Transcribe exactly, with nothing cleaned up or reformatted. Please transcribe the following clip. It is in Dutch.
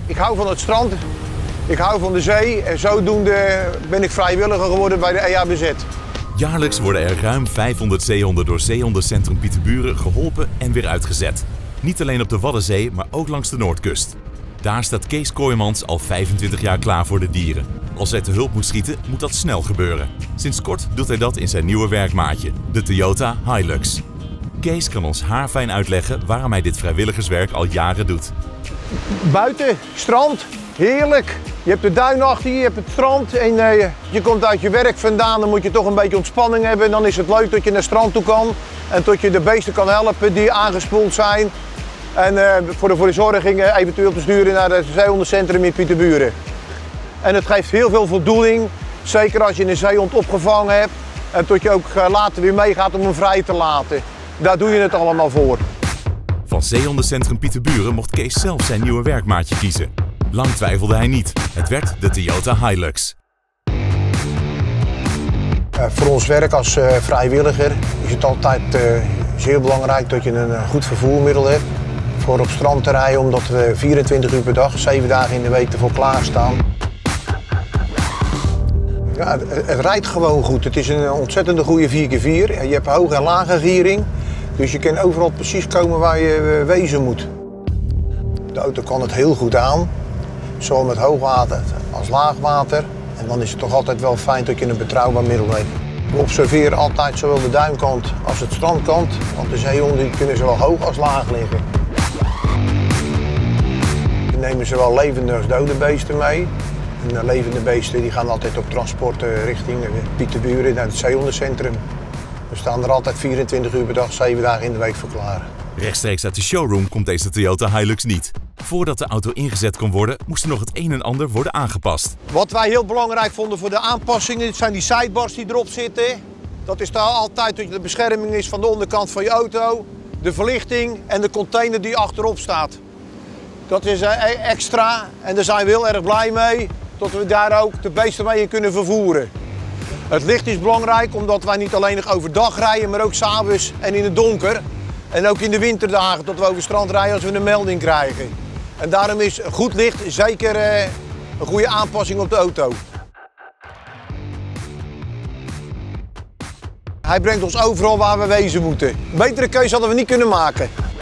Ik hou van het strand, ik hou van de zee en zodoende ben ik vrijwilliger geworden bij de E H B Z. Jaarlijks worden er ruim vijfhonderd zeehonden door Zeehondencentrum Pieterburen geholpen en weer uitgezet. Niet alleen op de Waddenzee, maar ook langs de Noordkust. Daar staat Kees Kooijmans al vijfentwintig jaar klaar voor de dieren. Als hij te hulp moet schieten, moet dat snel gebeuren. Sinds kort doet hij dat in zijn nieuwe werkmaatje, de Toyota Hilux. Kees kan ons haarfijn uitleggen waarom hij dit vrijwilligerswerk al jaren doet. Buiten, strand, heerlijk. Je hebt de duin achter je, je hebt het strand en uh, je komt uit je werk vandaan, dan moet je toch een beetje ontspanning hebben. Dan is het leuk dat je naar het strand toe kan en dat je de beesten kan helpen die aangespoeld zijn. En uh, voor de verzorging uh, eventueel te sturen naar het zeehondencentrum in Pieterburen. En het geeft heel veel voldoening, zeker als je een zeehond opgevangen hebt en dat je ook uh, later weer meegaat om hem vrij te laten. Daar doe je het allemaal voor. Van Zeehondencentrum Pieterburen mocht Kees zelf zijn nieuwe werkmaatje kiezen. Lang twijfelde hij niet. Het werd de Toyota Hilux. Uh, voor ons werk als uh, vrijwilliger is het altijd uh, zeer belangrijk dat je een uh, goed vervoermiddel hebt. Voor op strand te rijden, omdat we vierentwintig uur per dag, zeven dagen in de week ervoor klaarstaan. Ja, het, het rijdt gewoon goed. Het is een ontzettende goede vier keer vier. Je hebt hoge en lage giering. Dus je kan overal precies komen waar je wezen moet. De auto kan het heel goed aan, zowel met hoogwater als laagwater. En dan is het toch altijd wel fijn dat je een betrouwbaar middel hebt. We observeren altijd zowel de duinkant als het strandkant, want de zeehonden kunnen zowel hoog als laag liggen. We nemen zowel levende als dode beesten mee. En de levende beesten die gaan altijd op transport richting Pieterburen naar het zeehondencentrum. We staan er altijd vierentwintig uur per dag, zeven dagen in de week voor klaar. Rechtstreeks uit de showroom komt deze Toyota Hilux niet. Voordat de auto ingezet kon worden, moest er nog het een en ander worden aangepast. Wat wij heel belangrijk vonden voor de aanpassingen, zijn die sidebars die erop zitten. Dat is daar altijd dat de bescherming is van de onderkant van je auto, de verlichting en de container die achterop staat. Dat is extra en daar zijn we heel erg blij mee, dat we daar ook de beesten mee in kunnen vervoeren. Het licht is belangrijk omdat wij niet alleen nog overdag rijden, maar ook 's avonds en in het donker. En ook in de winterdagen, tot we over het strand rijden als we een melding krijgen. En daarom is goed licht zeker uh, een goede aanpassing op de auto. Hij brengt ons overal waar we wezen moeten. Een betere keuze hadden we niet kunnen maken.